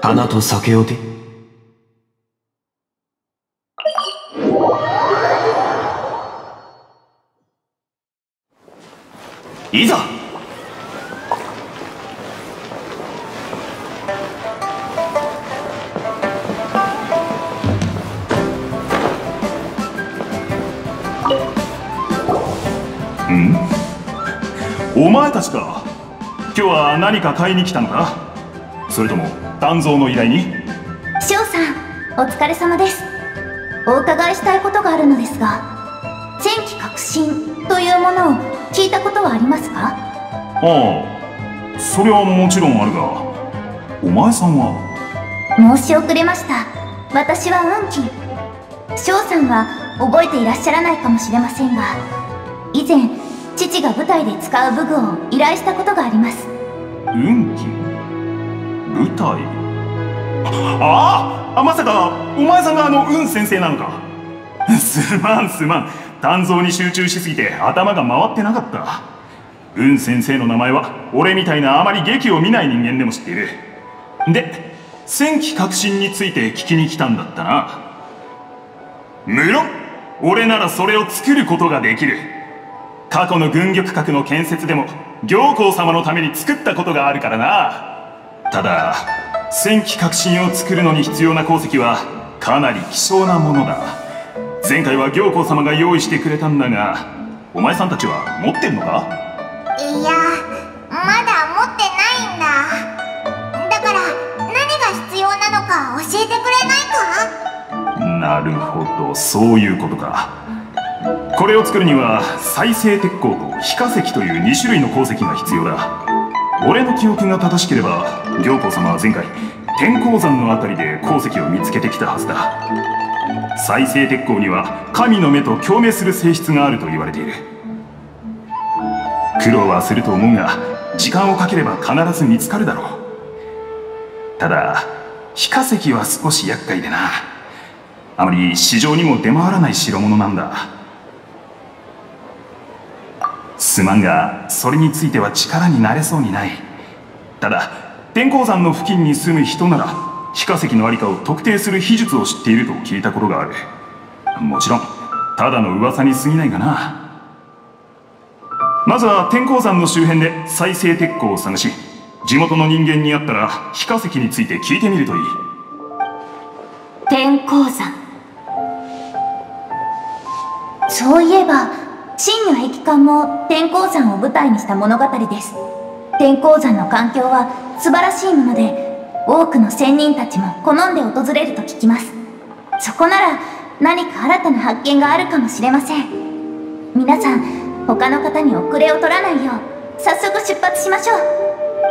花と酒をて。いざ。 お前たちか。今日は何か買いに来たのか、それとも鍛造の依頼に。 翔さん、お疲れ様です。お伺いしたいことがあるのですが、戦機革新というものを聞いたことはありますか？ ああ、それはもちろんあるが、お前さんは？ 申し遅れました。私は運気。翔さんは覚えていらっしゃらないかもしれませんが、以前父が舞台で使う武具を依頼したことがあります。 運気？舞台？ああ、まさかお前さんが運先生なのか。すまん。鍛造に集中しすぎて頭が回ってなかった。運先生の名前は俺みたいなあまり劇を見ない人間でも知っている。で、戦機革新について聞きに来たんだったな。無論俺ならそれを作ることができる。過去の軍玉閣の建設でも行幸様のために作ったことがあるからな。ただ戦機革新を作るのに必要な鉱石はかなり希少なものだ。前回は行幸様が用意してくれたんだが、お前さんたちは持ってんのか？ いや、まだ持ってないんだ。だから何が必要なのか教えてくれないか？ なるほど、そういうことか。これを作るには再生鉄鉱と非化石という2種類の鉱石が必要だ。俺の記憶が正しければ行幸様は前回天鉱山のあたりで鉱石を見つけてきたはずだ。再生鉄鉱には神の目と共鳴する性質があると言われている。苦労はすると思うが時間をかければ必ず見つかるだろう。ただ非化石は少し厄介でな。あまり市場にも出回らない代物なんだ。すまんがそれについては力になれそうにない。ただ天鉱山の付近に住む人なら非化石の在りかを特定する秘術を知っていると聞いたことがある。もちろんただの噂に過ぎないがな。まずは天鉱山の周辺で再生鉄鉱を探し、地元の人間に会ったら非化石について聞いてみるといい。 天鉱山。そういえば真如壁観も天鉱山を舞台にした物語です。天鉱山の環境は素晴らしいもので、多くの仙人たちも好んで訪れると聞きます。そこなら何か新たな発見があるかもしれません。皆さん、他の方に遅れを取らないよう早速出発しましょう。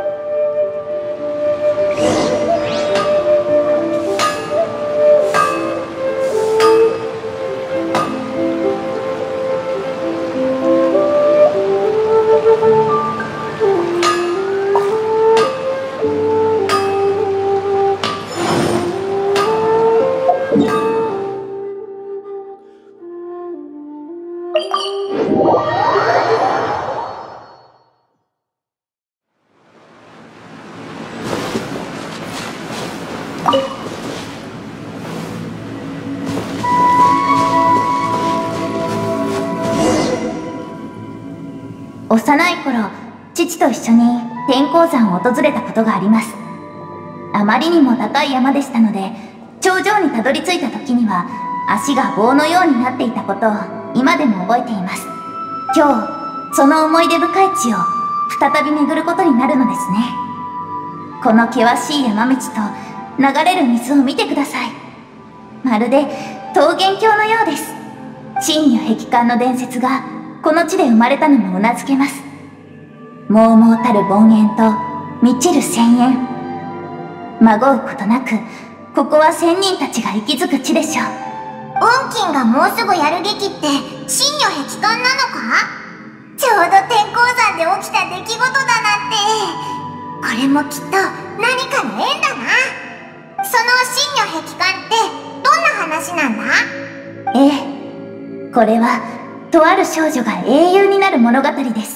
幼い頃、父と一緒に天鉱山を訪れたことがあります。あまりにも高い山でしたので、頂上にたどり着いた時には足が棒のようになっていたことを今でも覚えています。今日、その思い出深い地を再び巡ることになるのですね。この険しい山道と流れる水を見てください。まるで桃源郷のようです。真如壁観の伝説がこの地で生まれたのも頷けます。茫々たる凡円と満ちる泉源。まごうことなく、ここは仙人たちが息づく地でしょう。 運金がもうすぐやる劇って真如壁観なのか？ちょうど天鉱山で起きた出来事だなんて。これもきっと何かの縁だな。その真如壁観ってどんな話なんだ？ ええ、これはとある少女が英雄になる物語です。 英雄？おい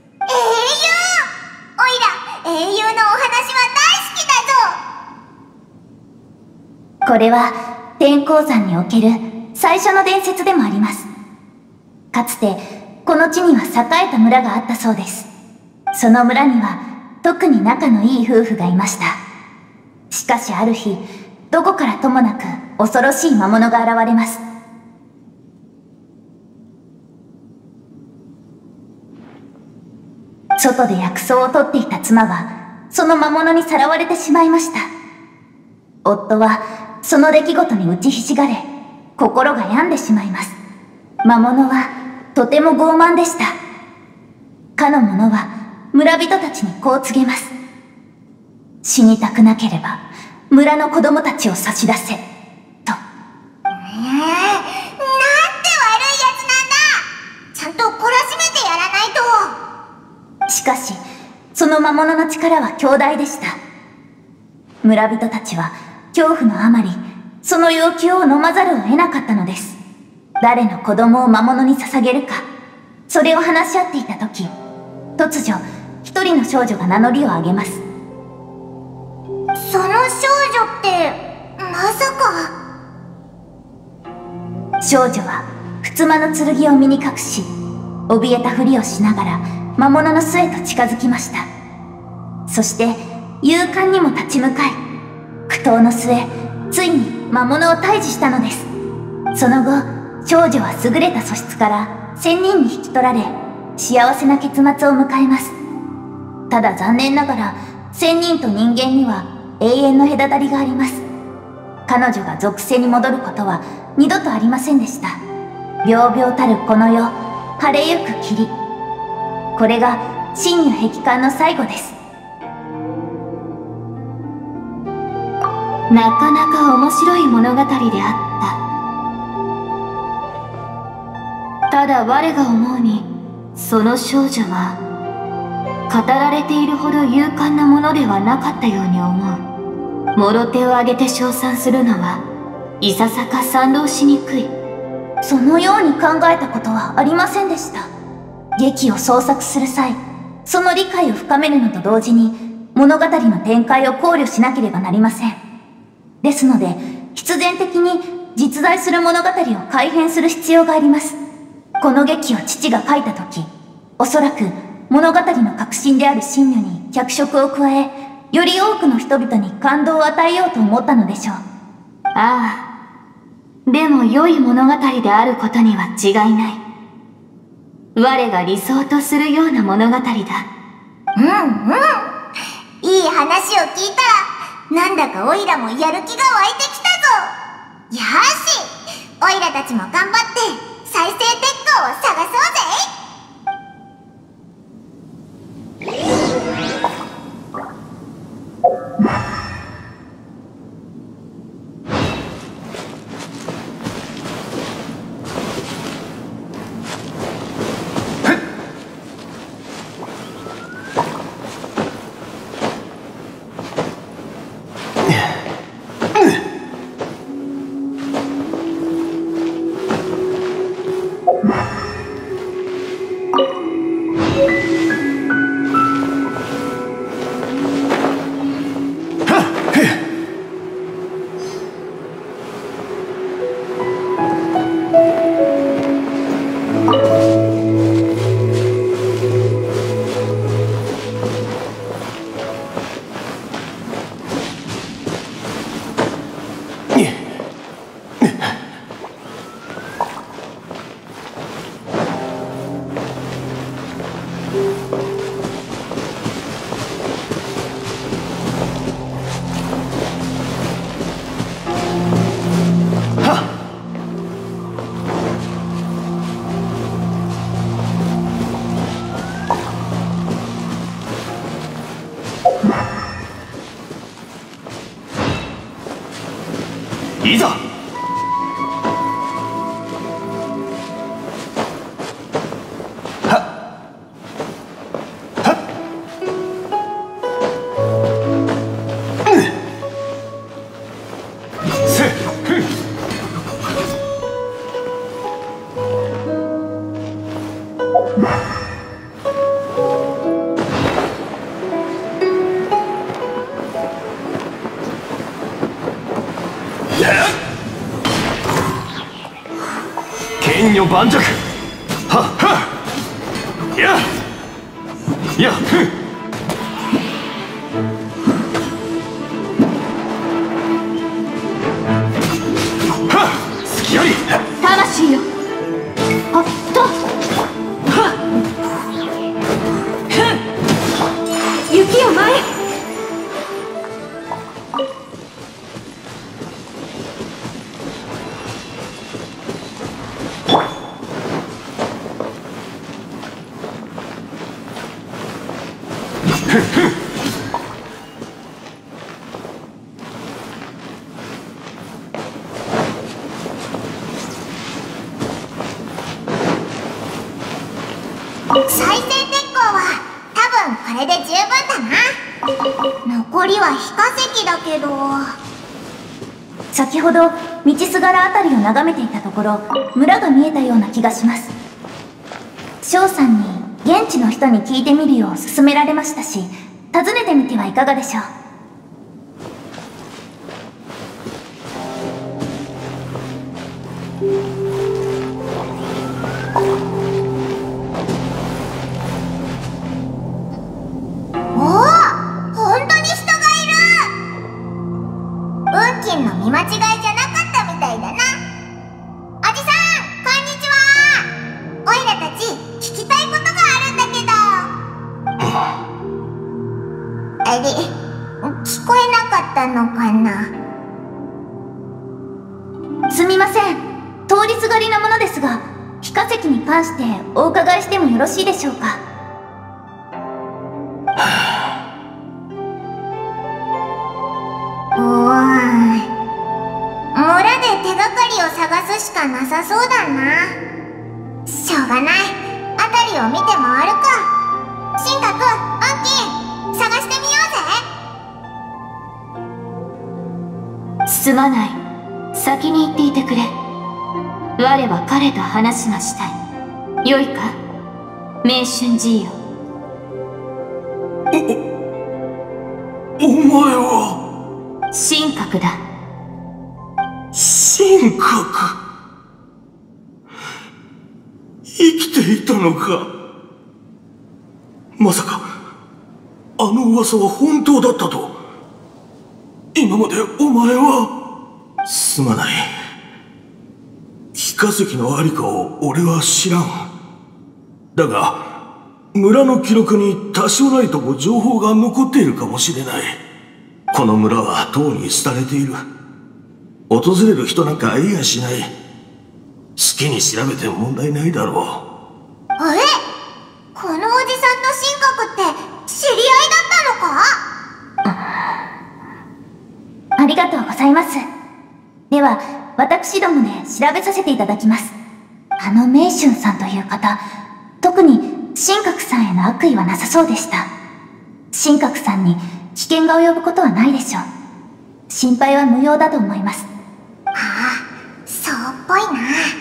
ら英雄のお話は大好きだぞ。 これは天候山における最初の伝説でもあります。かつてこの地には栄えた村があったそうです。その村には特に仲のいい夫婦がいました。しかしある日、どこからともなく恐ろしい魔物が現れます。外で薬草を取っていた妻はその魔物にさらわれてしまいました。夫はその出来事に打ちひしがれ、心が病んでしまいます。魔物はとても傲慢でした。かの者は村人たちにこう告げます。死にたくなければ村の子供たちを差し出せ、と。 なんて悪いやつなんだ。ちゃんと懲らしめてやらないと。 しかし、その魔物の力は強大でした。村人たちは恐怖のあまり、その要求を飲まざるを得なかったのです。誰の子供を魔物に捧げるか、それを話し合っていた時、突如、一人の少女が名乗りを上げます。 その少女って、まさか。 少女は、ふつまの剣を身に隠し、怯えたふりをしながら、魔物の巣へと近づきました。そして、勇敢にも立ち向かい、苦闘の末、ついに魔物を退治したのです。その後、少女は優れた素質から仙人に引き取られ、幸せな結末を迎えます。ただ残念ながら、仙人と人間には永遠の隔たりがあります。彼女が属性に戻ることは二度とありませんでした。病々たるこの世、晴れゆく霧。これが真如壁観の最後です。なかなか面白い物語であった。ただ我が思うに、その少女は語られているほど勇敢なものではなかったように思う。もろ手を挙げて称賛するのはいささか賛同しにくい。そのように考えたことはありませんでした。劇を創作する際、その理解を深めるのと同時に物語の展開を考慮しなければなりません。ですので、必然的に実在する物語を改変する必要があります。この劇を父が書いたとき、おそらく物語の核心である真如に脚色を加え、より多くの人々に感動を与えようと思ったのでしょう。ああ、でも良い物語であることには違いない。我が理想とするような物語だ。 いい話を聞いたら、なんだかオイラもやる気が湧いてきたぞ。よし、オイラたちも頑張って再生鉄鋼を探そうぜ。 いざ。 剣女盤石。はっはっ。やっやっふっ。より魂よ。あっと。はっ。雪よ舞え。 再生鉄鋼は多分これで十分だな。残りは非化石だけど。 先ほど道すがらあたりを眺めていたところ、村が見えたような気がします。翔さんに現地の人に聞いてみるよう勧められましたし、訪ねてみてはいかがでしょう。 おお、本当に人がいる。運金の見間違いじゃなかったみたいだな。おじさん、こんにちは。おいらたち聞きたいことがあるんだけど。あれ、聞こえなかったのかな。 すみません、通りすがりなものですが、非化石に関してお伺いしてもよろしいでしょうか。 村で手がかりを探すしかなさそうだな。しょうがない、あたりを見て回るか。シンカくん、アンキン、探してみようぜ。 すまない。先に行っていてくれ。我は彼と話がしたい。よいか、明春じいよ。 お前は神格だ。 神格。生きていたのか。まさかあの噂は本当だったと。今までお前は。すまない。非化石のありかを俺は知らん。だが村の記録に多少ないとも情報が残っているかもしれない。この村はとうに廃れている。訪れる人なんかいやしない。好きに調べて問題ないだろう。 あれ、このおじさんと神格って知り合いだったのか。 ありがとうございます。では私どもで調べさせていただきます。あの明春さんという方、特に神格さんへの悪意はなさそうでした。神格さんに危険が及ぶことはないでしょう。心配は無用だと思います。 ああ、そうっぽいな。じゃあ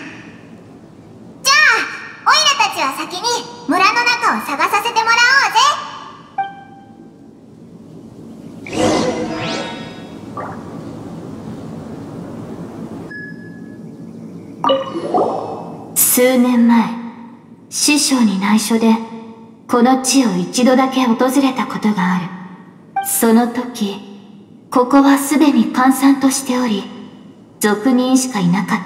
オイラたちは先に村の中を探させてもらおうぜ。数年前、師匠に内緒でこの地を一度だけ訪れたことがある。その時、ここはすでに閑散としており、俗人しかいなかった。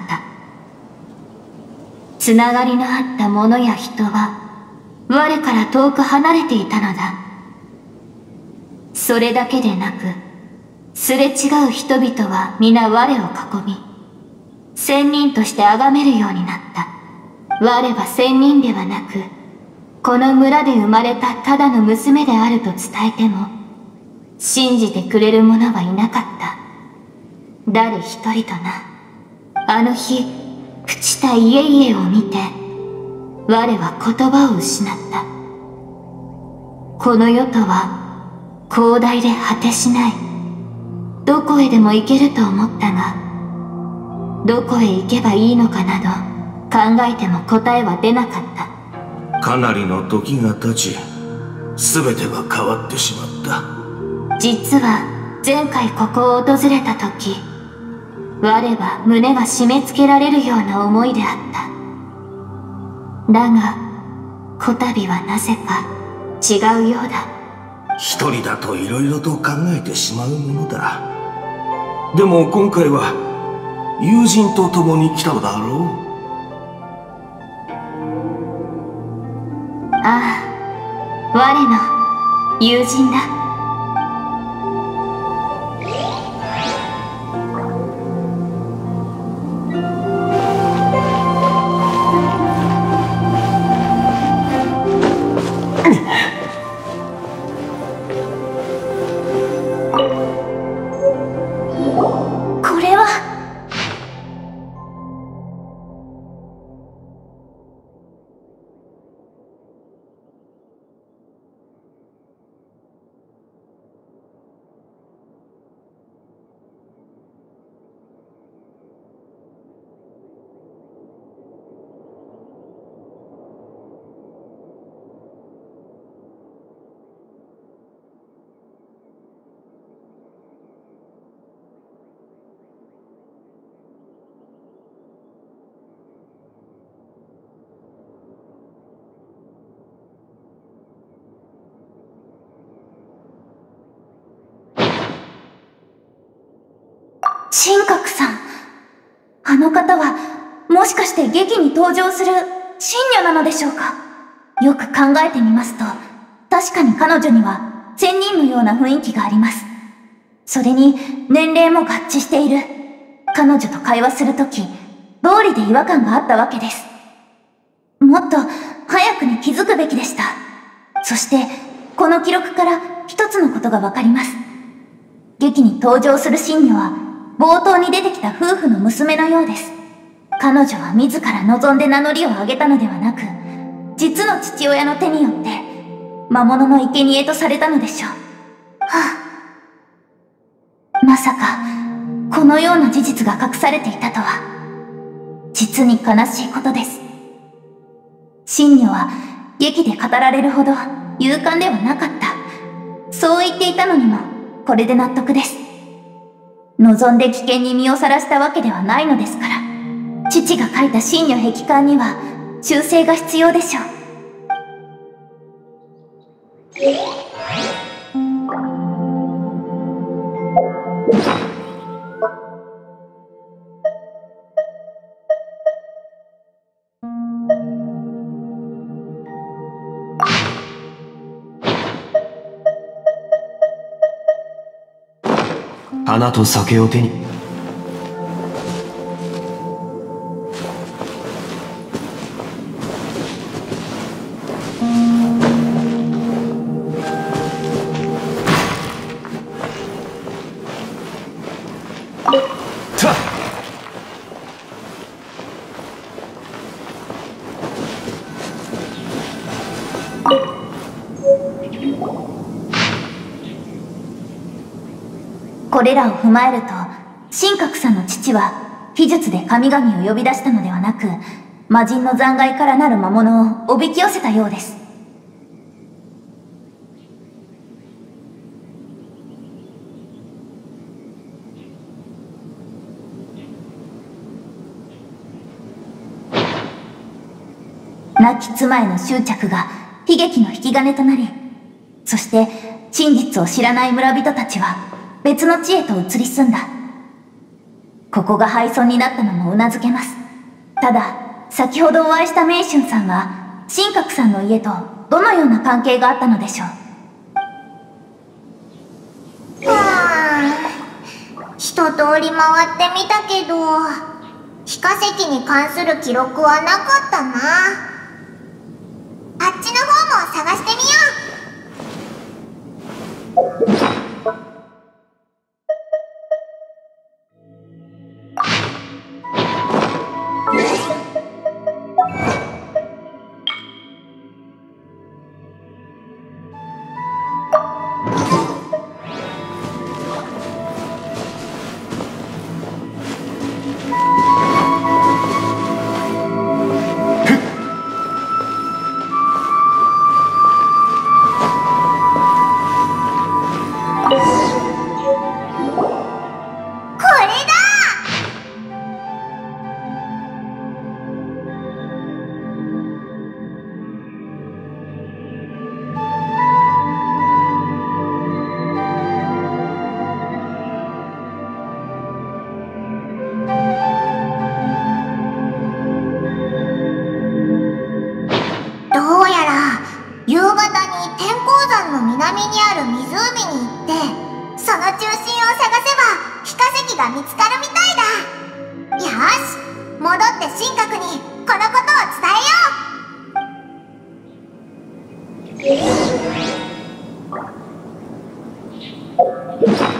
つながりのあった者や人は我から遠く離れていたのだ。それだけでなく、すれ違う人々は皆我を囲み、仙人として崇めるようになった。我は仙人ではなく、この村で生まれたただの娘であると伝えても信じてくれる者はいなかった。誰一人とな。あの日朽ちた家々を見て我は言葉を失った。この世とは広大で果てしない。どこへでも行けると思ったが、どこへ行けばいいのかなど考えても答えは出なかった。 かなりの時が経ち、全てが変わってしまった。 実は前回ここを訪れた時、 我は胸が締め付けられるような思いであった。だが、こたびはなぜか違うようだ。 一人だと色々と考えてしまうものだ。でも今回は友人と共に来たのだろう。 ああ、我の友人だ。これは。神閣さん。あの方は、もしかして劇に登場する神女なのでしょうか。よく考えてみますと、確かに彼女には仙人のような雰囲気があります。それに、年齢も合致している。彼女と会話するとき、道理で違和感があったわけです。もっと早くに気づくべきでした。そして、この記録から一つのことがわかります。劇に登場する神女は、冒頭に出てきた夫婦の娘のようです。彼女は自ら望んで名乗りを上げたのではなく、実の父親の手によって、魔物の生贄とされたのでしょう。はあ、まさか、このような事実が隠されていたとは、実に悲しいことです。神女は、劇で語られるほど勇敢ではなかった。そう言っていたのにも、これで納得です。望んで危険に身をさらしたわけではないのですから、父が書いた神女壁観には修正が必要でしょう。 花と酒を手に。 これらを踏まえると、神閣さんの父は、秘術で神々を呼び出したのではなく、魔人の残骸からなる魔物をおびき寄せたようです。亡き妻への執着が悲劇の引き金となり、そして真実を知らない村人たちは別の地へと移り住んだ。ここが廃村になったのも頷けます。ただ、先ほどお会いした明春さんは、神閣さんの家とどのような関係があったのでしょう。 一通り回ってみたけど、非化石に関する記録はなかったな。あっちの方も探してみよう。 中心を探せば非化石が見つかるみたいだ。よし、戻って神格にこのことを伝えよう。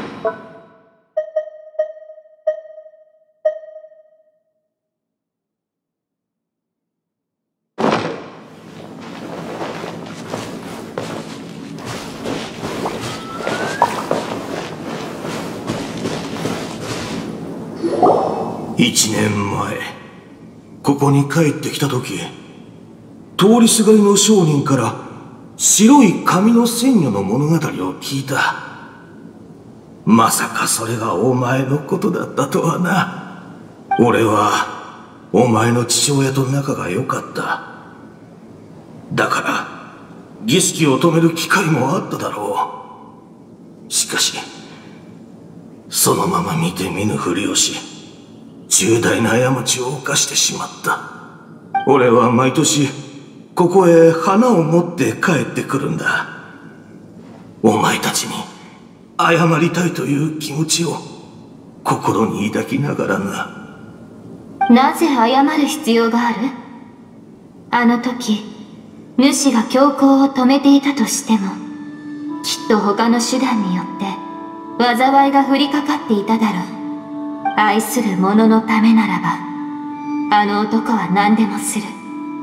1年前、ここに帰ってきた時、通りすがりの商人から白い紙の仙女の物語を聞いた。まさかそれがお前のことだったとはな。俺はお前の父親と仲が良かった。だから儀式を止める機会もあっただろう。しかしそのまま見て見ぬふりをし、重大な過ちを犯してしまった。俺は毎年ここへ花を持って帰ってくるんだ。お前たちに謝りたいという気持ちを心に抱きながらな。 なぜ謝る必要がある？あの時主が強行を止めていたとしても、きっと他の手段によって災いが降りかかっていただろう。愛する者のためならば、あの男は何でもする。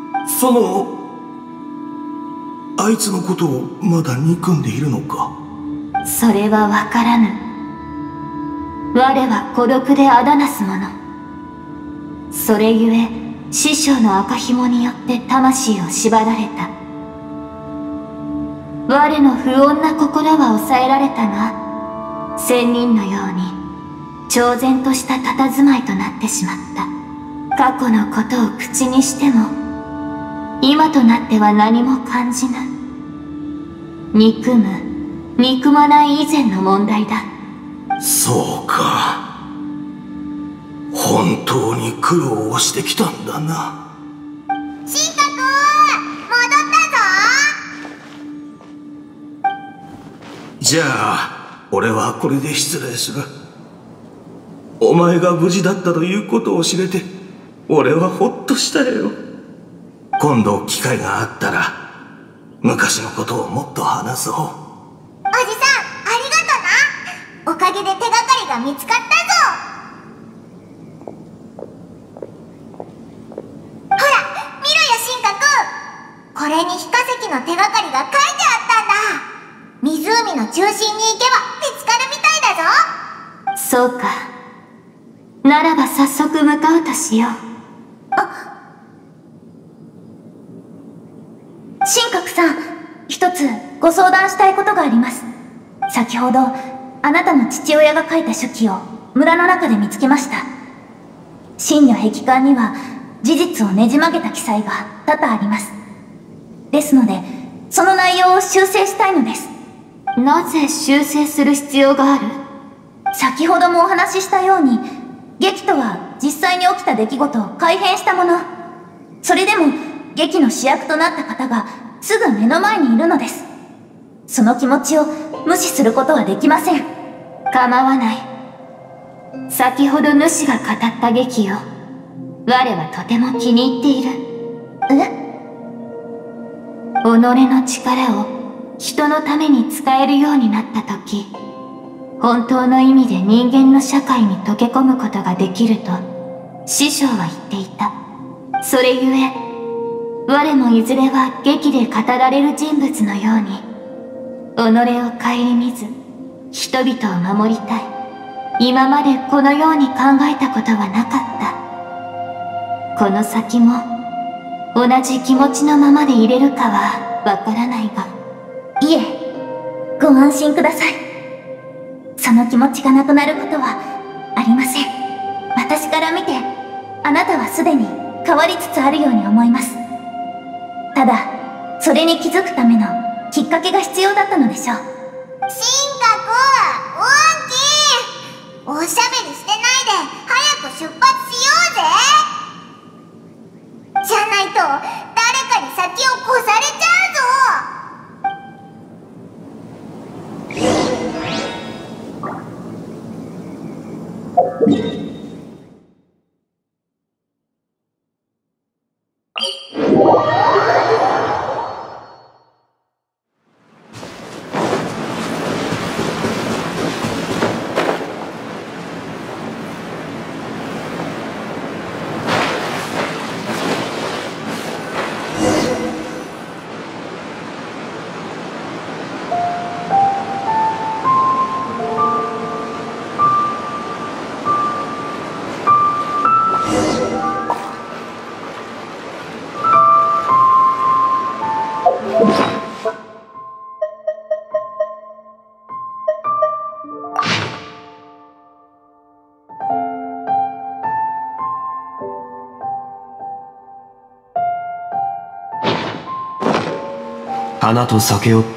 あいつのことをまだ憎んでいるのか？ それはわからぬ。我は孤独であだなす者。それゆえ師匠の赤紐によって魂を縛られた。我の不穏な心は抑えられたが、仙人のように超然とした佇まいとなってしまった。過去のことを口にしても今となっては何も感じぬ。憎む憎まない以前の問題だ。 そうか、本当に苦労をしてきたんだな。 神格、戻ったぞ。 じゃあ俺はこれで失礼する。お前が無事だったということを知れて俺はほっとしたよ。今度機会があったら昔のことをもっと話そう。 おじさん、ありがとな。おかげで手がかりが見つかったぞ。ほら見ろよ神格、これに非化石の手がかりが書いてあったんだ。湖の中心に行けば見つかるみたいだぞ。 そうか、ならば早速向かうとしよう。神格さん、一つご相談したいことがあります。先ほどあなたの父親が書いた手記を村の中で見つけました。真女壁画には事実をねじ曲げた記載が多々あります。ですのでその内容を修正したいのです。なぜ修正する必要がある？先ほどもお話ししたように、劇とは実際に起きた出来事を改変したもの。それでも劇の主役となった方がすぐ目の前にいるのです。その気持ちを無視することはできません。構わない。先ほど主が語った劇を我はとても気に入っている。己の力を人のために使えるようになった時、本当の意味で人間の社会に溶け込むことができると師匠は言っていた。それゆえ我もいずれは劇で語られる人物のように己を顧みず人々を守りたい。今までこのように考えたことはなかった。この先も同じ気持ちのままでいれるかはわからないが。いえ、ご安心ください。その気持ちがなくなることはありません。私から見てあなたはすでに変わりつつあるように思います。ただそれに気づくためのきっかけが必要だったのでしょう。 神格、おしゃべりしてないで早く出発しようぜ。じゃないと誰かに先を越されちゃうぞ。 花と酒を。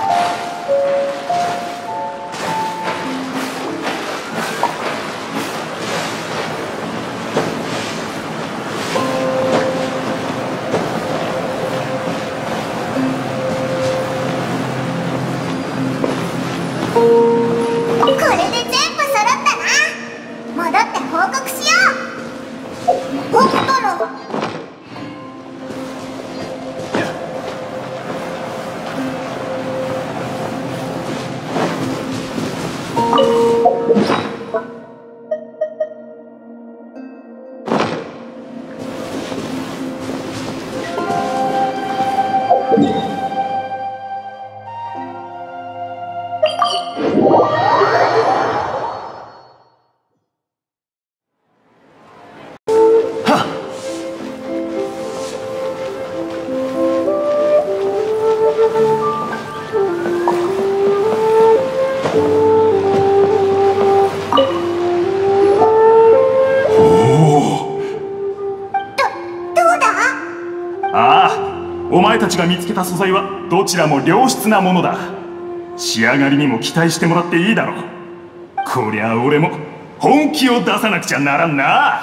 お前たちが見つけた素材はどちらも良質なものだ。仕上がりにも期待してもらっていいだろう。こりゃ俺も本気を出さなくちゃならんな。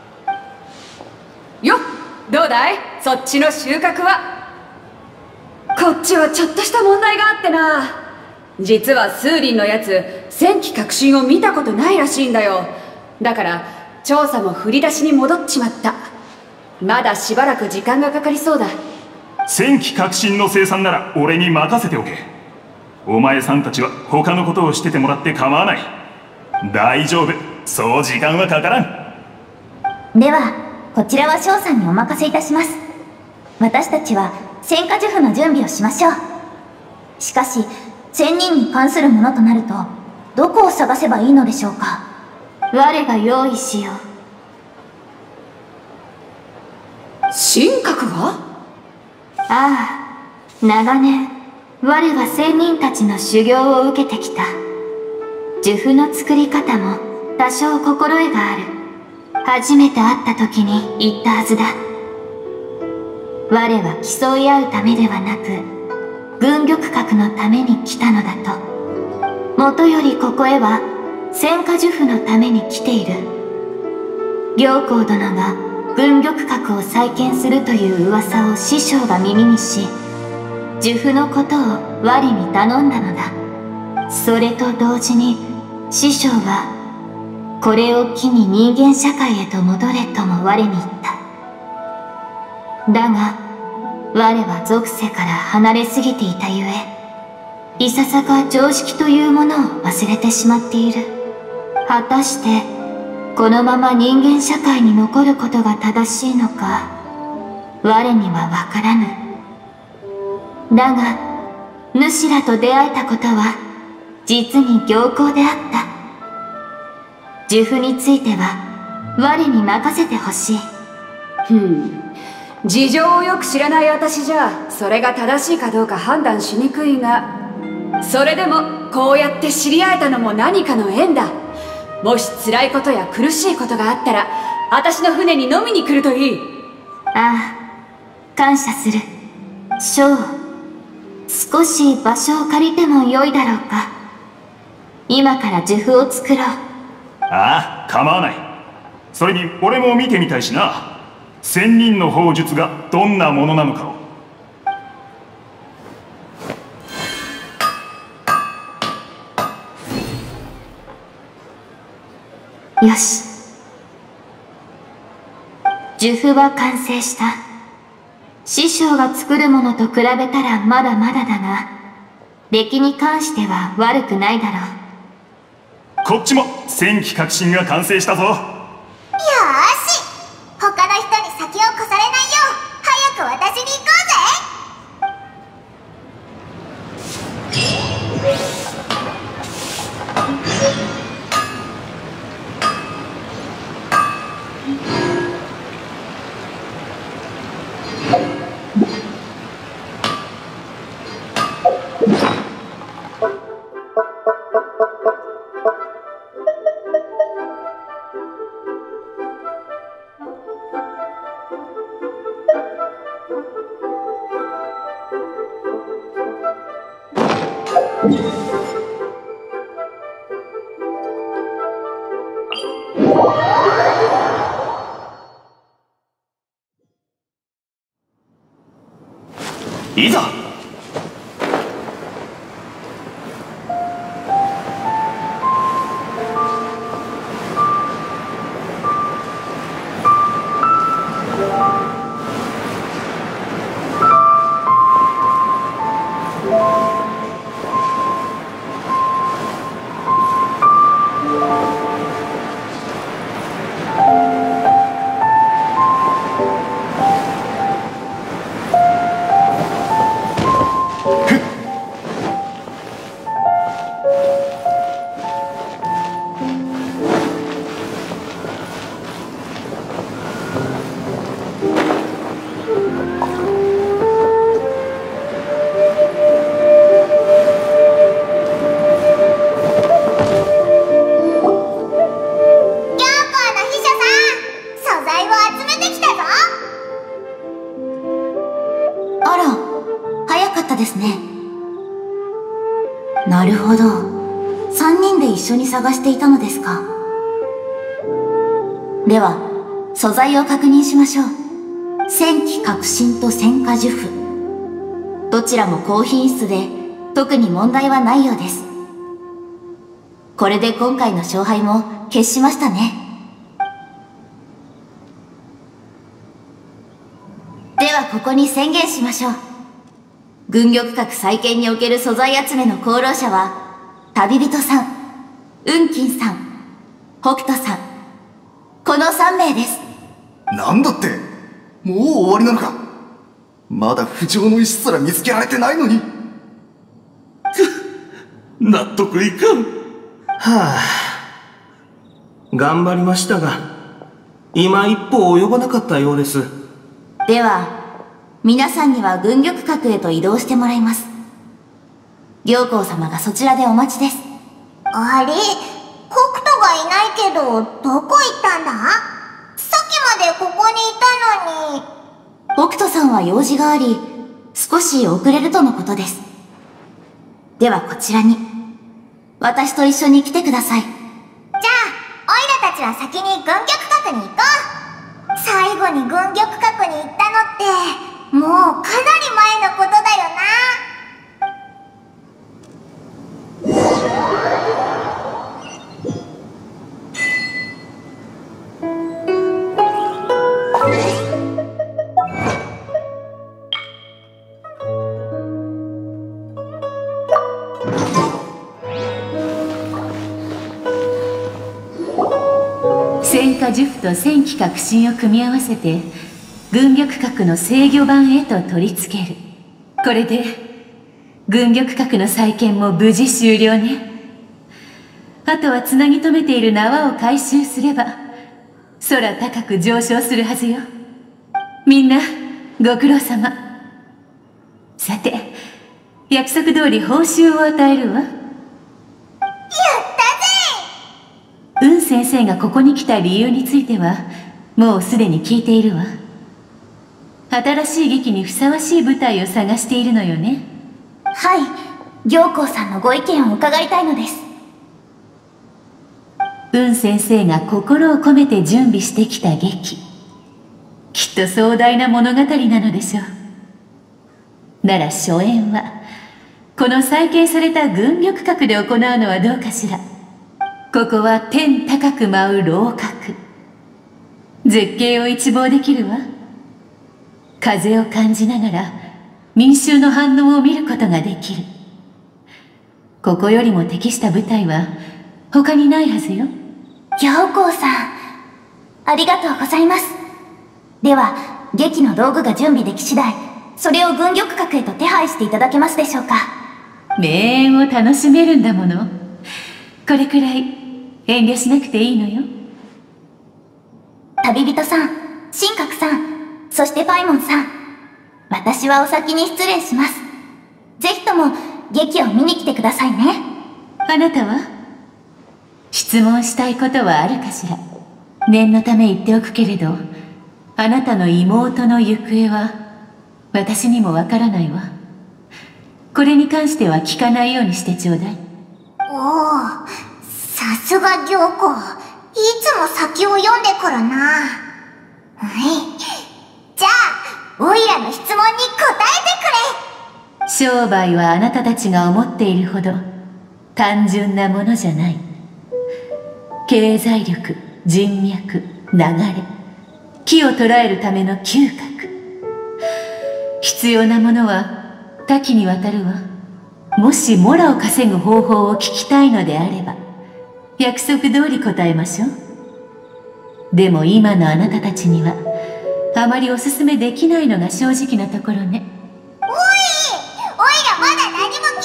よっ、どうだいそっちの収穫は。こっちはちょっとした問題があってな。実はスーリンのやつ戦機革新を見たことないらしいんだよ。だから調査も振り出しに戻っちまった。まだしばらく時間がかかりそうだ。 戦機革新の生産なら俺に任せておけ。お前さんたちは他のことをしててもらって構わない。大丈夫、そう時間はかからん。 ではこちらは翔さんにお任せいたします。私たちは戦火呪符の準備をしましょう。しかし仙人に関するものとなるとどこを探せばいいのでしょうか。我が用意しよう。 神格が？ ああ、長年我は仙人たちの修行を受けてきた。呪符の作り方も多少心得がある。初めて会った時に言ったはずだ。我は競い合うためではなく軍玉閣のために来たのだと。もとよりここへは戦火呪符のために来ている。行幸殿が軍玉閣を再建するという噂を師匠が耳にし、呪符のことを我に頼んだのだ。それと同時に師匠はこれを機に人間社会へと戻れとも我に言った。だが我は俗世から離れすぎていたゆえ、いささか常識というものを忘れてしまっている。果たしてこのまま人間社会に残ることが正しいのか、我にはわからぬ。だが主らと出会えたことは実に良好であった。呪符については我に任せてほしい。 事情をよく知らない私じゃそれが正しいかどうか判断しにくいが、それでもこうやって知り合えたのも何かの縁だ。もし辛いことや苦しいことがあったら私の船に飲みに来るといい。 ああ、感謝する。翔、少し場所を借りてもよいだろうか。今から呪符を作ろう。 ああ、構わない。それに俺も見てみたいしな。仙人の砲術がどんなものなのかを。 よし。呪符は完成した。師匠が作るものと比べたらまだまだだが、出来に関しては悪くないだろう。 こっちも戦機革新が完成したぞ。 よーし、他の人に先を越されないよう早く私に行こうぜ。 いざ。 なるほど。3人で一緒に探していたのですか。では、素材を確認しましょう。戦機革新と戦火呪符。どちらも高品質で、特に問題はないようです。これで今回の勝敗も決しましたね。ではここに宣言しましょう。軍玉閣再建における素材集めの功労者は、旅人さん、雲金さん、北斗さん、この3名です。 なんだって、もう終わりなのか。まだ浮上の石すら見つけられてないのに。 納得いかん。はあ、頑張りましたが、今一歩及ばなかったようです。 では、皆さんには軍玉閣へと移動してもらいます。行幸様がそちらでお待ちです。 あれ、北斗がいないけど、どこ行ったんだ？さっきまでここにいたのに。 北斗さんは用事があり、少し遅れるとのことです。ではこちらに、私と一緒に来てください。じゃあ、オイラたちは先に軍玉閣に行こう。最後に軍玉閣に行ったのって、もうかなり前のことだよな。 戦火呪符と戦機革新を組み合わせて軍玉閣の制御盤へと取り付ける。これで軍玉閣の再建も無事終了ね。あとはつなぎ止めている縄を回収すれば空高く上昇するはずよ。みんなご苦労様。さて、約束通り報酬を与えるわ。雲先生がここに来た理由についてはもうすでに聞いているわ。新しい劇にふさわしい舞台を探しているのよね。 はい、行幸さんのご意見を伺いたいのです。 雲先生が心を込めて準備してきた劇、きっと壮大な物語なのでしょう。なら初演はこの再建された軍玉閣で行うのはどうかしら。 ここは天高く舞う楼閣。絶景を一望できるわ。風を感じながら民衆の反応を見ることができる。ここよりも適した舞台は他にないはずよ。 行幸さん、ありがとうございます。では、劇の道具が準備でき次第、それを軍玉閣へと手配していただけますでしょうか。 名演を楽しめるんだもの。これくらい遠慮しなくていいのよ。 旅人さん、神閣さん、そしてパイモンさん、私はお先に失礼します。ぜひとも劇を見に来てくださいね。 あなたは質問したいことはあるかしら。念のため言っておくけれど、あなたの妹の行方は私にもわからないわ。これに関しては聞かないようにしてちょうだい。 おお、さすが行子。いつも先を読んでくるな。はい。じゃあ、オイラの質問に答えてくれ。 商売はあなたたちが思っているほど単純なものじゃない。経済力、人脈、流れ、機を捉えるための嗅覚。必要なものは多岐にわたるわ。もしモラを稼ぐ方法を聞きたいのであれば、約束通り答えましょう。でも今のあなたたちにはあまりおすすめできないのが正直なところね。 おいらまだ何も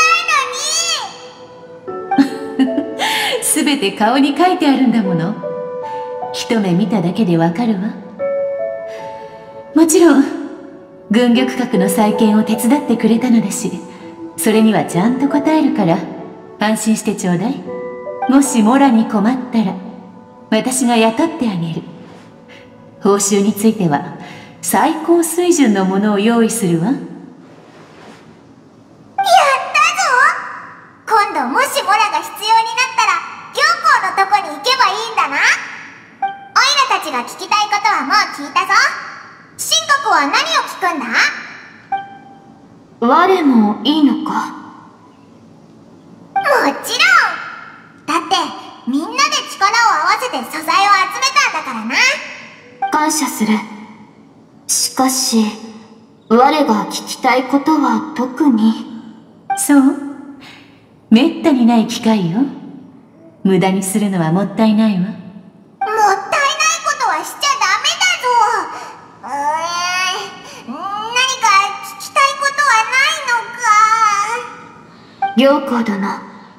聞いてないのに。 すべて顔に書いてあるんだもの。一目見ただけでわかるわ。もちろん軍玉閣の再建を手伝ってくれたのだし、それにはちゃんと答えるから安心してちょうだい。もしモラに困ったら私が雇ってあげる。報酬については最高水準のものを用意するわ。 やったぞ。今度もしモラが必要になったら行幸のとこに行けばいいんだな。オイラたちが聞きたいことはもう聞いたぞ。神閣は何を聞くんだ？ 我もいいのか？ もちろん。だってみんなで力を合わせて素材を集めたんだからな。 感謝する。しかし、我が聞きたいことは特に。 そう。めったにない機会よ。無駄にするのはもったいないわ。 もったいないことはしちゃダメだぞ。何か聞きたいことはないのか？ 行幸殿、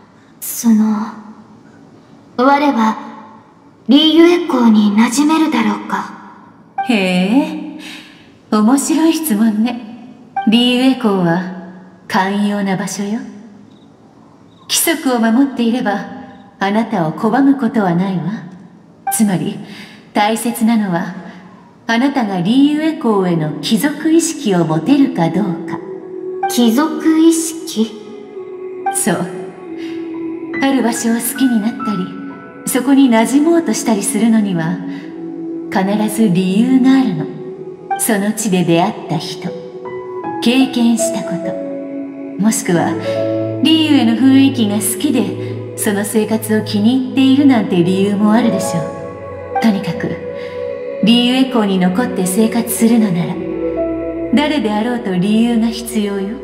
我はリーユエコーに馴染めるだろうか？ へえ、面白い質問ね。リーユエコーは寛容な場所よ。規則を守っていればあなたを拒むことはないわ。つまり大切なのはあなたがリーユエコーへの帰属意識を持てるかどうか。 帰属意識？ そう。ある場所を好きになったり、そこに馴染もうとしたりするのには必ず理由があるの。その地で出会った人、経験したこと、もしくはリーユへの雰囲気が好きでその生活を気に入っているなんて理由もあるでしょう。とにかくリーユエコーに残って生活するのなら誰であろうと理由が必要よ。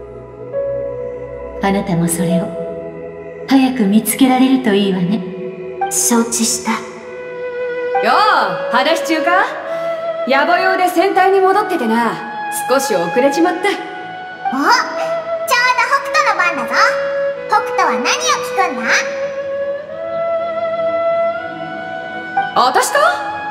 あなたもそれを早く見つけられるといいわね。 承知した。 よう、話中か？野暮用で戦隊に戻っててな。少し遅れちまった。 お、ちょうど北斗の番だぞ。北斗は何を聞くんだ？ 私か？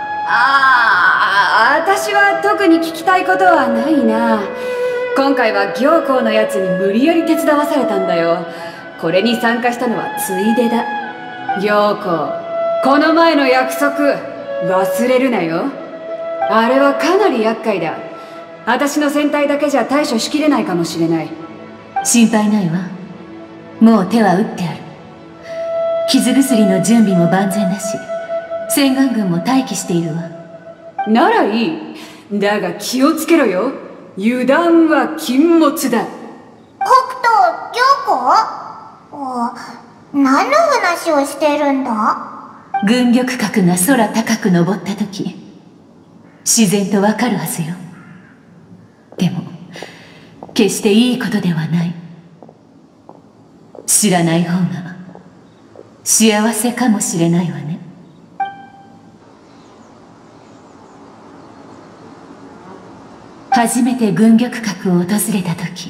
私は特に聞きたいことはないな。今回は行幸のやつに無理やり手伝わされたんだよ。これに参加したのはついでだ。行幸、この前の約束忘れるなよ。あれはかなり厄介だ。私の戦隊だけじゃ対処しきれないかもしれない。 心配ないわ。もう手は打ってある。傷薬の準備も万全だし、洗顔軍も待機しているわ。 ならいい。だが気をつけろよ。油断は禁物だ。 北斗、行幸？ 何の話をしてるんだ？ 軍玉閣が空高く登った時、自然とわかるはずよ。でも決していいことではない。知らない方が幸せかもしれないわね。初めて軍玉閣を訪れた時、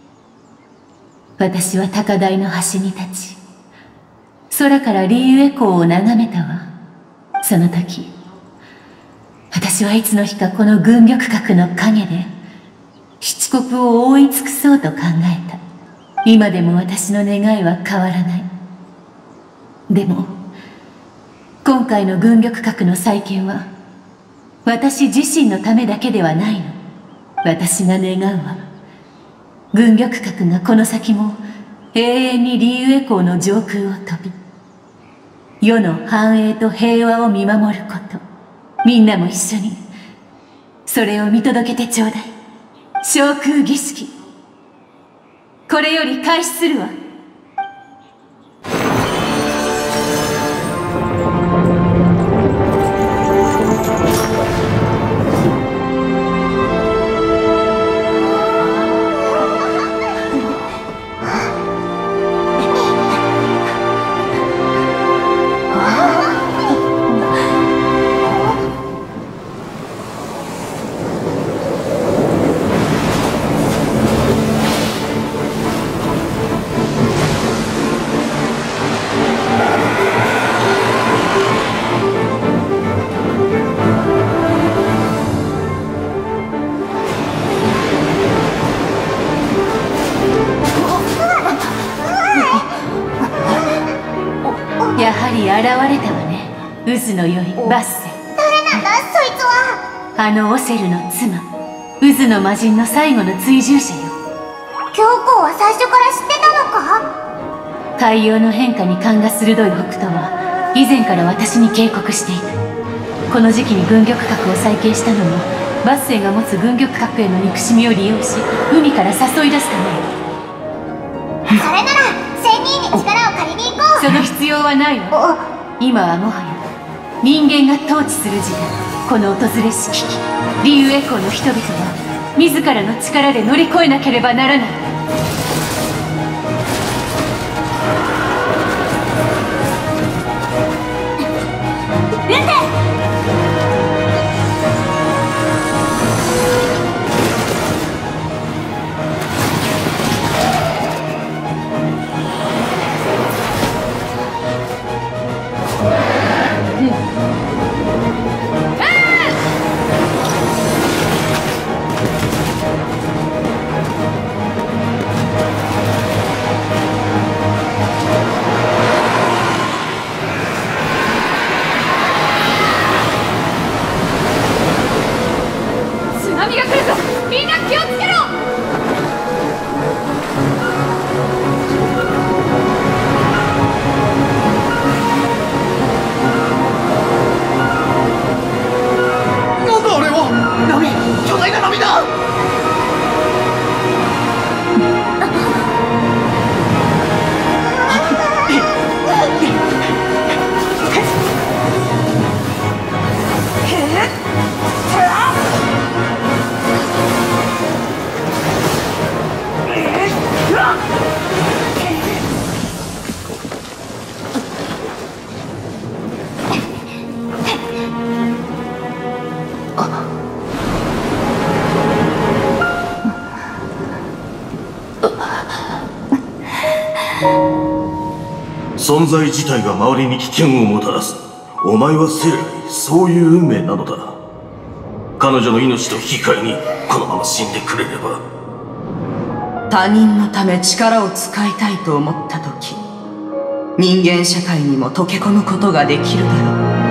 私は高台の端に立ち、空からリーウェ港を眺めたわ。その時、私はいつの日かこの軍玉閣の陰で七国を覆い尽くそうと考えた。今でも私の願いは変わらない。でも今回の軍玉閣の再建は私自身のためだけではないの。私が願うは、軍玉閣がこの先も永遠にリーウェ港の上空を飛び、世の繁栄と平和を見守ること。みんなも一緒にそれを見届けてちょうだい。昇空儀式、これより開始するわ。やはり現れたわね、渦の良いバッセ。 誰なんだそいつは？ あのオセルの妻、渦の魔人の最後の追従者よ。 教皇は最初から知ってたのか？ 海洋の変化に勘が鋭い北斗は以前から私に警告していた。この時期に軍玉閣を再建したのもバッセイが持つ軍玉閣への憎しみを利用し、海から誘い出すためよ。 それなら仙人に力を借りに行こう。 その必要はないわ。今はもはや人間が統治する時代。この訪れし危機、リーウェ港の人々は自らの力で乗り越えなければならない。 ルテ！ 波が来るぞ、みんな気をつけろ。 なんだあれは！波！巨大な波だ！ 存在自体が周りに危険をもたらす。お前は生来そういう運命なのだ。彼女の命と引き換えにこのまま死んでくれれば。 他人のため力を使いたいと思った時、人間社会にも溶け込むことができるだろう。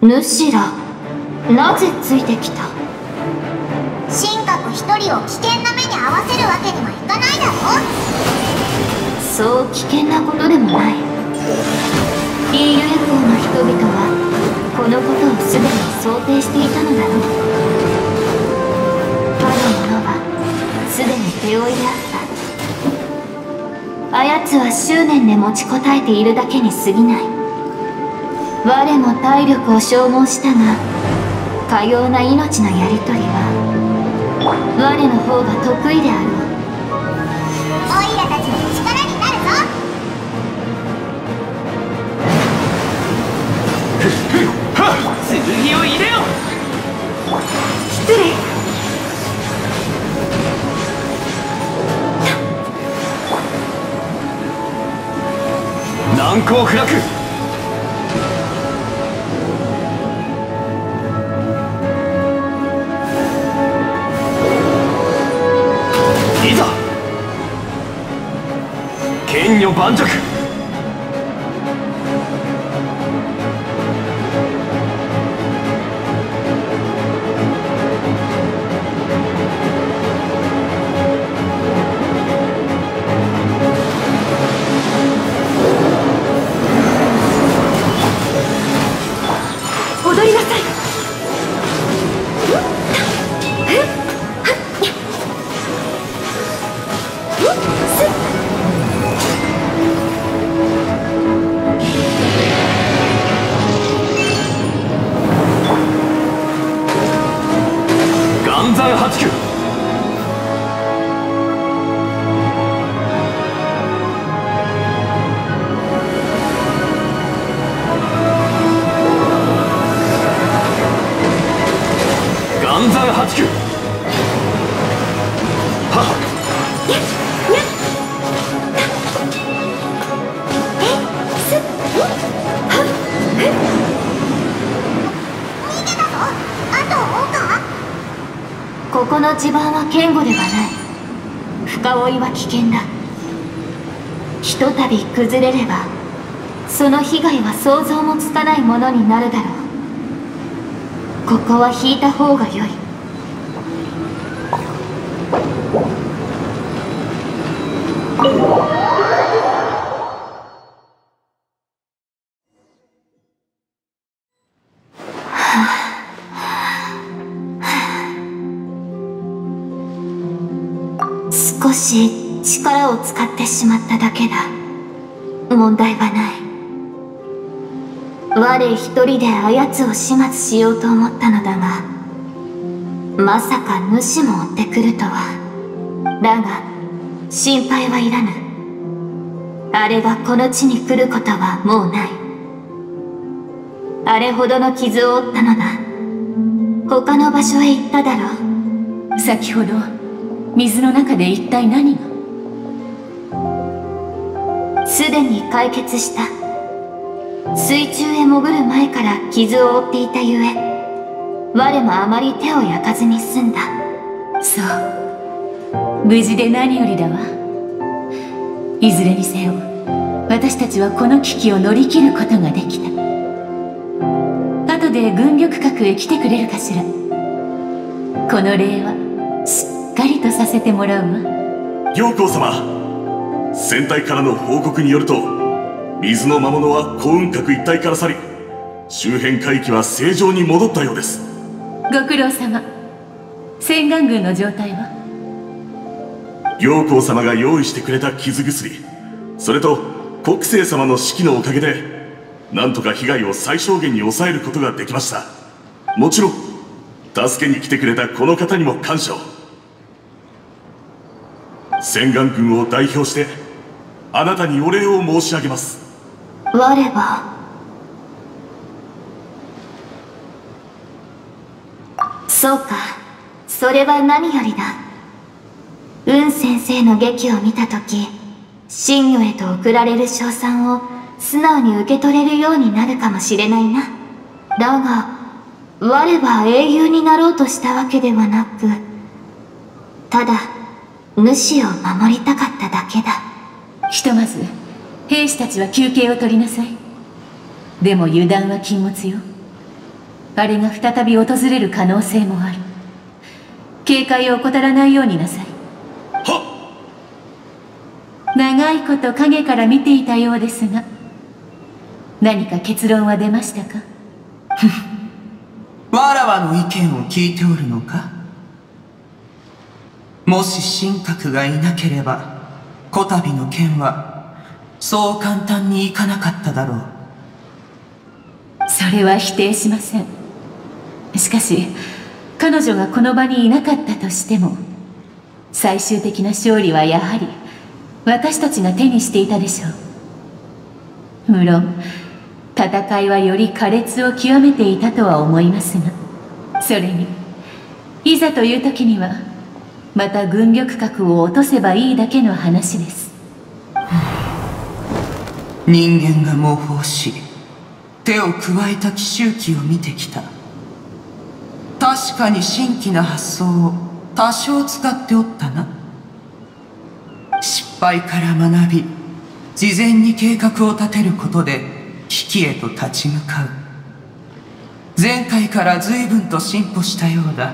主ら、なぜついてきた？ 神格一人を危険な目に遭わせるわけにはいかないだろ。 そう危険なことでもない。EUFO の人々はこのことをすでに想定していたのだろう。我の者はすでに手負いであった。あやつは執念で持ちこたえているだけに過ぎない。我も体力を消耗したが、かような命のやり取りは我の方が得意であろう。 オイラたちの力になるぞ。 剣を入れよ。 失礼。 難攻不落。いざ剣女盤石。 踊りなさい。 岩山八九。岩山八九。はは。 ここの地盤は堅固ではない。深追いは危険だ。ひとたび崩れればその被害は想像もつかないものになるだろう。ここは引いた方が良い。少し力を使ってしまっただけだ。問題はない。我一人であやつを始末しようと思ったのだが、まさか主も追ってくるとは。だが心配はいらぬ。あれがこの地に来ることはもうない。あれほどの傷を負ったのだ。他の場所へ行っただろう。 先ほど水の中で一体何が？ すでに解決した。水中へ潜る前から傷を負っていたゆえ、我もあまり手を焼かずに済んだ。 そう、無事で何よりだわ。いずれにせよ私たちはこの危機を乗り切ることができた。後で軍玉閣へ来てくれるかしら。この礼はしっかりとさせてもらうわ。 陽光様、船体からの報告によると、水の魔物は幸運閣一帯から去り、周辺海域は正常に戻ったようです。 ご苦労様。洗顔軍の状態は？ 陽光様が用意してくれた傷薬、それと国政様の指揮のおかげで、なんとか被害を最小限に抑えることができました。もちろん助けに来てくれたこの方にも感謝を。洗顔軍を代表してあなたにお礼を申し上げます。 我はそうか、それは何よりだ。雲先生の劇を見たとき、神魚へと贈られる賞賛を素直に受け取れるようになるかもしれないな。だが我は英雄になろうとしたわけではなく、ただ主を守りたかっただけだ。 ひとまず兵士たちは休憩を取りなさい。でも油断は禁物よ。 あれが再び訪れる可能性もある。警戒を怠らないようになさい。 はっ。長いこと影から見ていたようですが、何か結論は出ましたか？ わらわの意見を聞いておるのか？もし神格がいなければ、こたびの件はそう簡単にいかなかっただろう。 それは否定しません。しかし彼女がこの場にいなかったとしても、最終的な勝利はやはり私たちが手にしていたでしょう。無論戦いはより苛烈を極めていたとは思いますが、それにいざという時にはまた軍力格を落とせばいいだけの話です。 人間が模倣し手を加えた奇襲機を見てきた。確かに新規な発想を多少使っておったな。失敗から学び、事前に計画を立てることで危機へと立ち向かう。前回から随分と進歩したようだ。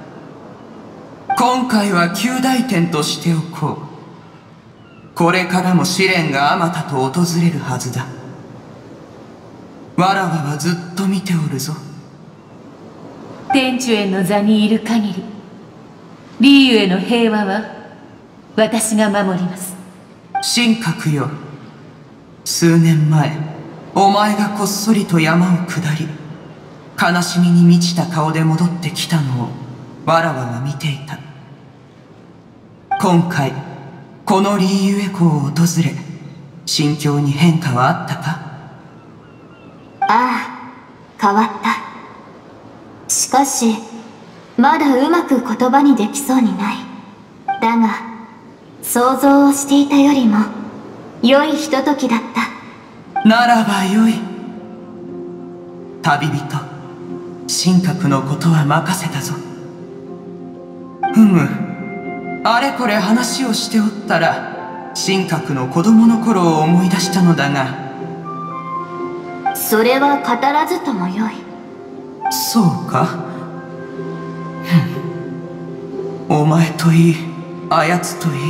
今回は及第点としておこう。これからも試練があまたと訪れるはずだ。わらわはずっと見ておるぞ。 天主への座にいる限り、リーユへの平和は私が守ります。 神格よ、数年前お前がこっそりと山を下り、悲しみに満ちた顔で戻ってきたのをわらわは見ていた。今回このリーユエ湖を訪れ、心境に変化はあったか？ ああ、変わった。しかしまだうまく言葉にできそうにない。だが想像をしていたよりも良いひとときだった。 ならばよい。旅人、神格のことは任せたぞ。あれこれ話をしておったら神格の子供の頃を思い出したのだが。 それは語らずともよい。 そうか。お前といい、あやつといい。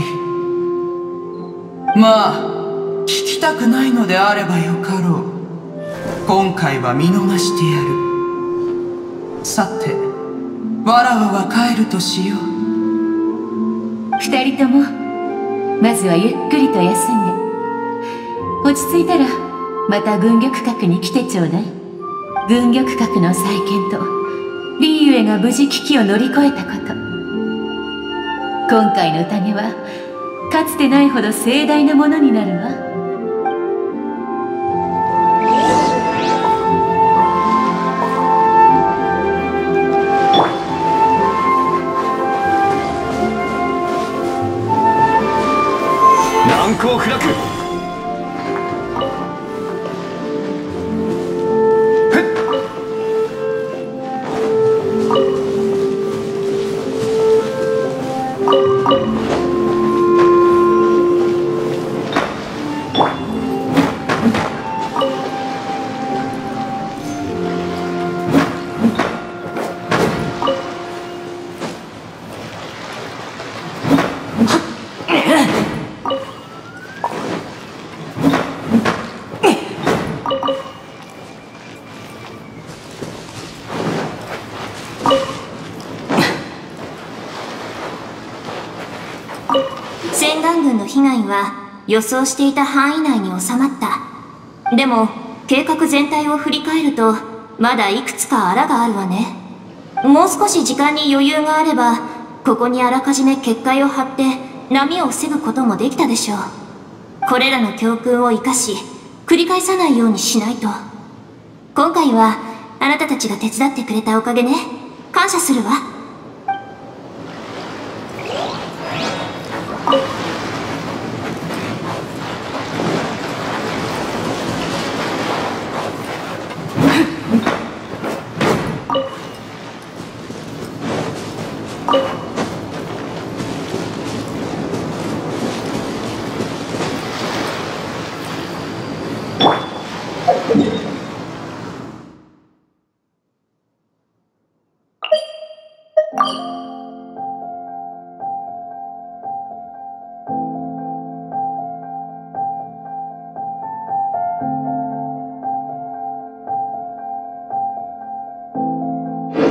まあ聞きたくないのであればよかろう。今回は見逃してやる。さて、わらわは帰るとしよう。 二人ともまずはゆっくりと休んで、落ち着いたらまた軍玉閣に来てちょうだい。軍玉閣の再建とリーユエが無事危機を乗り越えたこと、今回の宴はかつてないほど盛大なものになるわ。 難攻不落。 船団軍の被害は予想していた範囲内に収まった。でも計画全体を振り返るとまだいくつか穴があるわね。もう少し時間に余裕があればここにあらかじめ結界を張って波を防ぐこともできたでしょう。これらの教訓を生かし繰り返さないようにしないと。今回はあなたたちが手伝ってくれたおかげね。感謝するわ。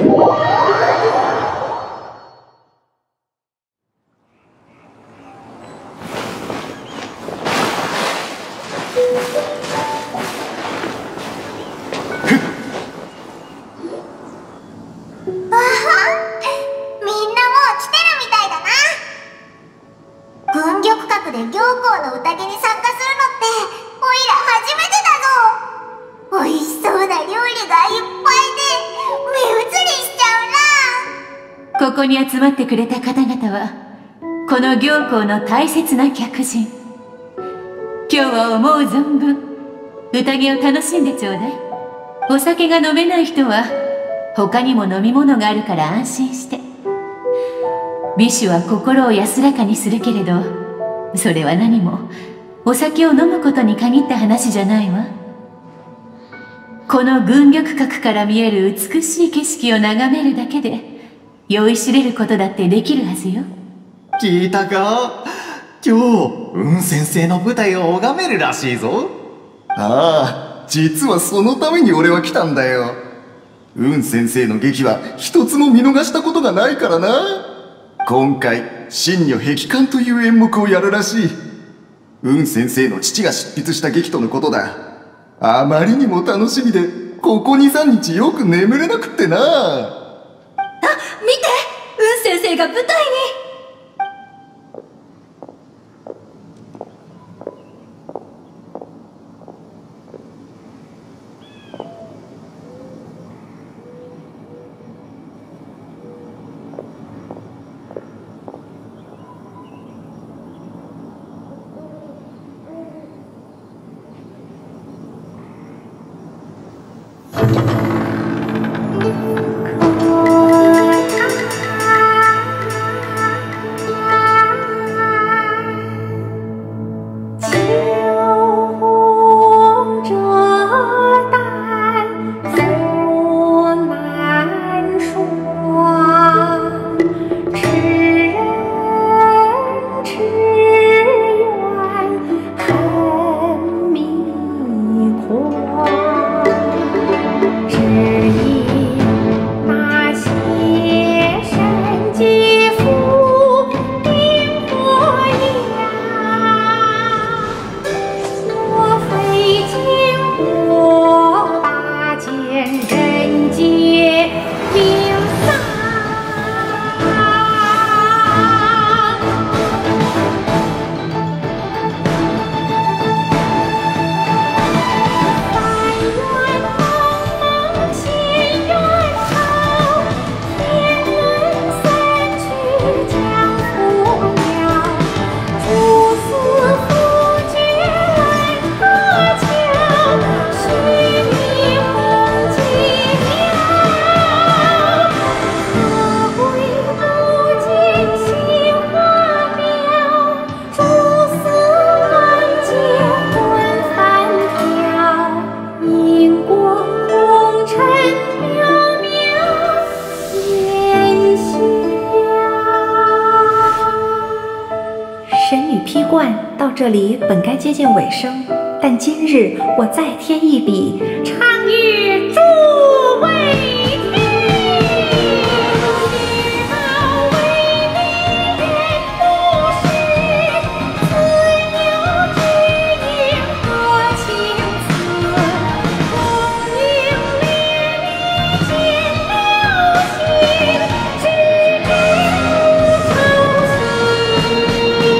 ここに集まってくれた方々はこの行幸の大切な客人。今日は思う存分宴を楽しんでちょうだい。お酒が飲めない人は他にも飲み物があるから安心して。美酒は心を安らかにするけれど、それは何もお酒を飲むことに限った話じゃないわ。この軍緑閣から見える美しい景色を眺めるだけで酔いしれることだってできるはずよ。 聞いたか？今日、雲先生の舞台を拝めるらしいぞ。 ああ、実はそのために俺は来たんだよ。雲先生の劇は一つも見逃したことがないからな。今回、真女壁観という演目をやるらしい。雲先生の父が執筆した劇とのことだ。あまりにも楽しみで、ここ2、3日よく眠れなくってな。 見て、雲先生が舞台に。 这里本该接近尾声，但今日我再添一笔，唱与诸位听。道为你言不虚，自有知音多情思，功名烈烈见了心，知音无愁情。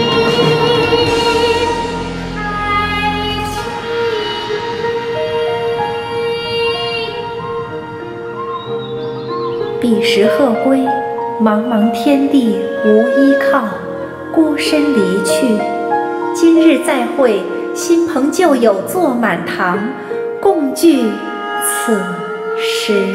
彼时鹤归，茫茫天地无依靠，孤身离去。今日再会，新朋旧友坐满堂，共聚此时。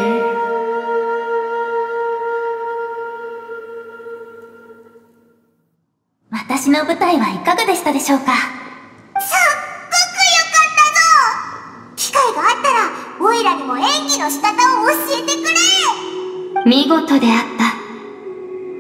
私の舞台はいかがでしたでしょうか？ すっごく良かったぞ！機会があったら、オイラにも演技の仕方を教えてくれ！ 見事であった。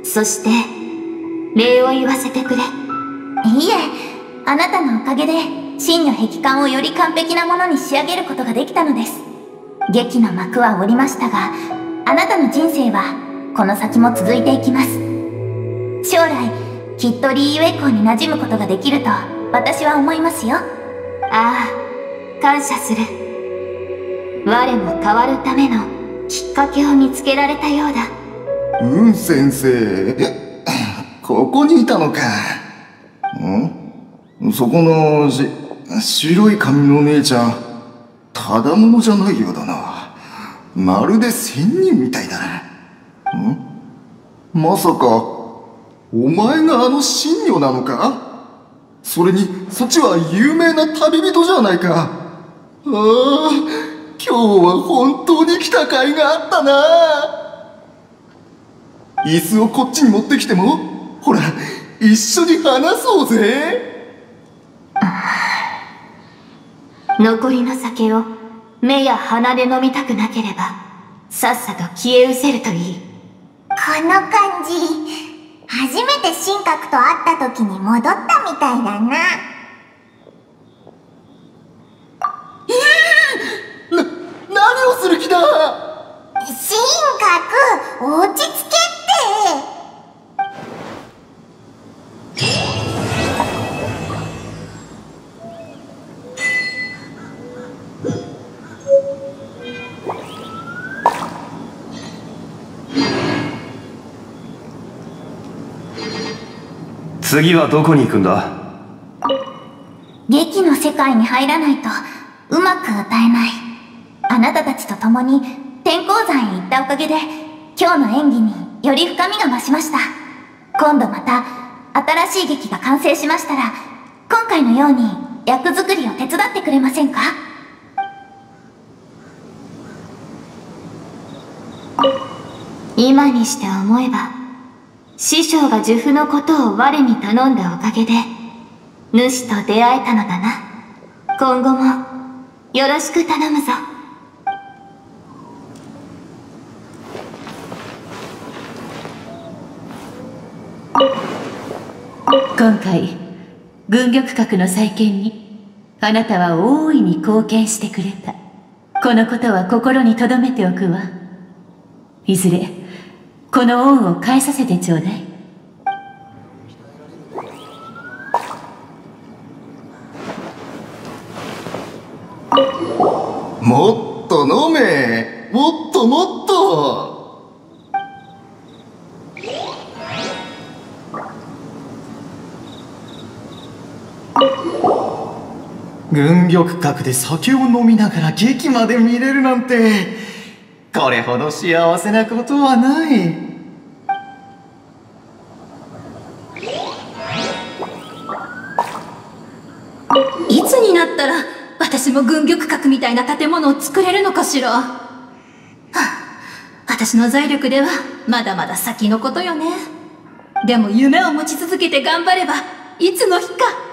そして、礼を言わせてくれ。いいえ、あなたのおかげで、真の壁観をより完璧なものに仕上げることができたのです。劇の幕は下りましたが、 あなたの人生はこの先も続いていきます。将来きっとリーユエ校に馴染むことができると私は思いますよ。 ああ、感謝する。我も変わるためのきっかけを見つけられたようだ。 先生、ここにいたのか。そこの白い髪の姉ちゃん、ただ者じゃないようだな。まるで仙人みたいだ。まさかお前があの神女なのか？それにそっちは有名な旅人じゃないか。今日は本当に来た甲斐があったな。椅子をこっちに持ってきても、ほら一緒に話そうぜ。 残りの酒を目や鼻で飲みたくなければさっさと消え失せるといい。 この感じ、初めて神格と会った時に戻ったみたいだな。 何をする気だ？ 神格、落ち着けって。 次はどこに行くんだ？ 劇の世界に入らないとうまく歌えない。あなたたちと共に天候山へ行ったおかげで今日の演技により深みが増しました。今度また新しい劇が完成しましたら、今回のように役作りを手伝ってくれませんか？ 今にして思えば師匠が呪符のことを我に頼んだおかげで主と出会えたのだな。今後もよろしく頼むぞ。 今回軍玉閣の再建にあなたは大いに貢献してくれた。このことは心に留めておくわ。いずれこの恩を返させてちょうだい。 もっと飲め、もっともっと。 軍玉閣で酒を飲みながら劇まで見れるなんて、これほど幸せなことはない。 いつになったら私も軍玉閣みたいな建物を作れるのかしら。はあ、私の財力ではまだまだ先のことよね。でも夢を持ち続けて頑張ればいつの日か